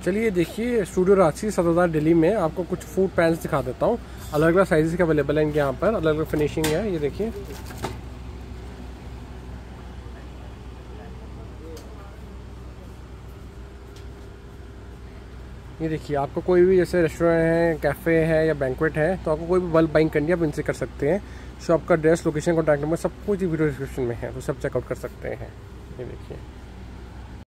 चलिए देखिए, स्टूडियो रांची 7000 दिल्ली में आपको कुछ फूड पैंस दिखा देता हूँ। अलग अलग साइज़ के अवेलेबल हैं इनके यहाँ पर, अलग अलग फिनिशिंग है। ये देखिए, ये देखिए आपको कोई भी जैसे रेस्टोरेंट है, कैफ़े है या बैंक्वेट है, तो आपको कोई भी बल्क बाइंग करनी है आप इनसे कर सकते हैं। शॉप का एड्रेस, लोकेशन, कॉन्टैक्ट नंबर सब कुछ वीडियो डिस्क्रिप्शन में है, तो सब चेकआउट कर सकते हैं। ये देखिए।